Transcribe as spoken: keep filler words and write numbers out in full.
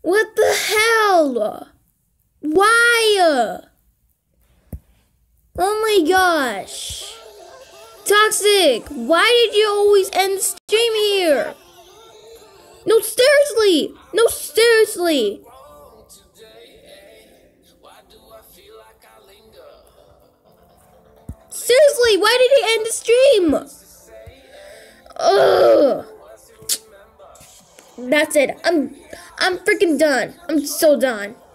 What the hell? Why? Oh my gosh. Toxic, why did you always end the stream here? No, seriously. No, seriously. Seriously, why did he end the stream? Ugh. That's it. I'm I'm freaking done. I'm so done.